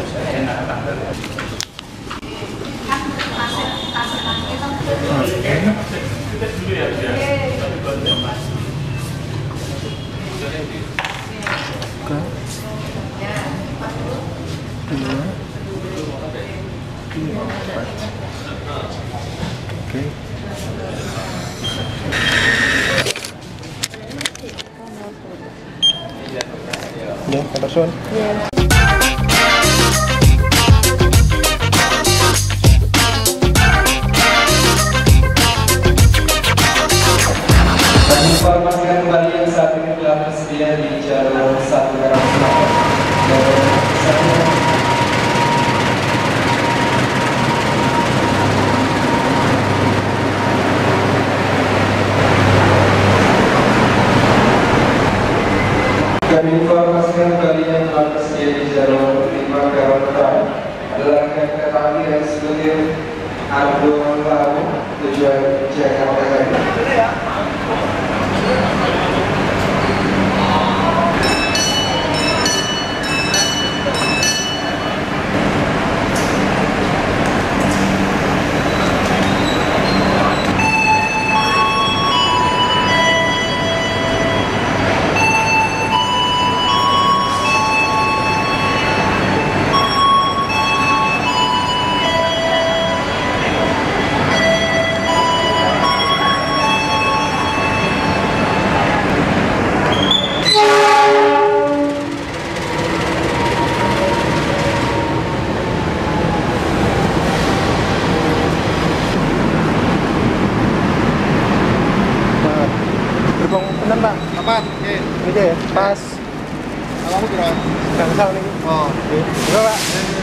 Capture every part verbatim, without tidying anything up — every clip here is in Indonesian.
Oke. Ya, kabar Son. Informasikan kembali yang saat ini telah tersedia di jalur satu Garang Selatan dan satu. Kami informasikan kembali yang telah tersedia di jalur lima Garang Selatan adalah kereta api eksekutif Abdul Lalu tujuan Jakarta. Bener Pak? Aman, oke. Ini ya, pas. Alamu kira? Gak kesal nih. Oh, oke. Juga Pak.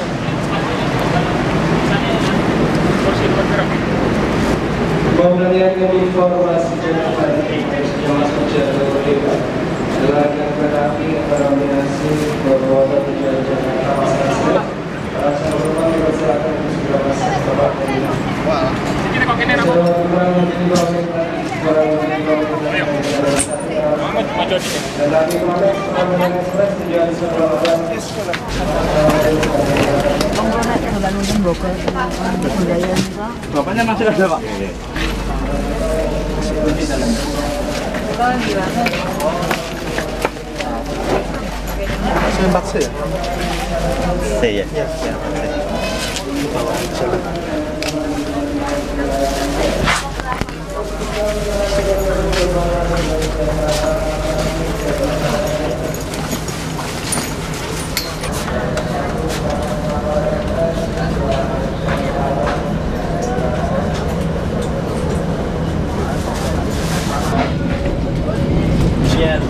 Kemudian kami informasikan kembali yang masuk jalur berbeda adalah kereta api kombinasi bermotor tujuan Jakarta Pasar Senen. Para calon penumpang dipersilakan untuk segera masuk ke tempat ini. wah. Saudara kurang menjadi bagian tadi kurang menjadi bagian dari satu dan lagi kemarin Sumatera Express tujuan Surabaya. Bapaknya masih ada Pak? Saya paksa ya? Saya Ya. ya. Bawa jalan. Share.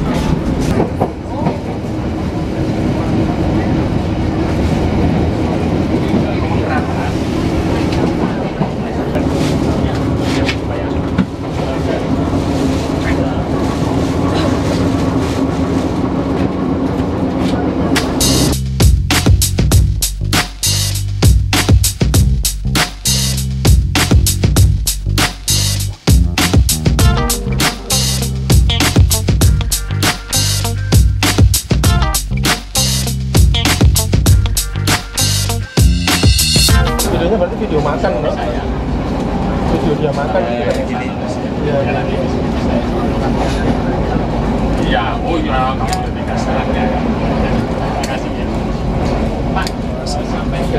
Videonya berarti video makan, no? Video dia makan gitu kan? Ya. Iya, oh iya, kamu dikasih ya. Dikasih ya. Pak, sampai ke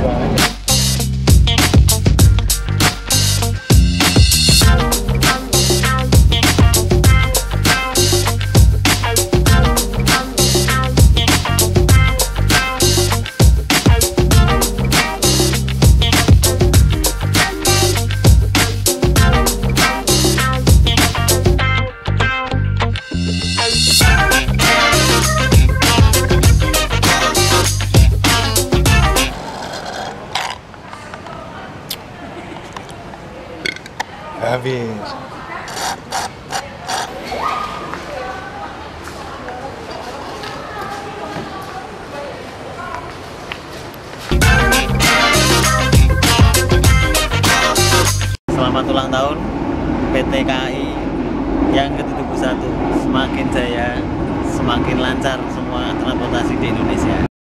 Habis. Selamat ulang tahun P T K A I yang ke tujuh puluh satu. Semakin jaya, semakin lancar semua transportasi di Indonesia.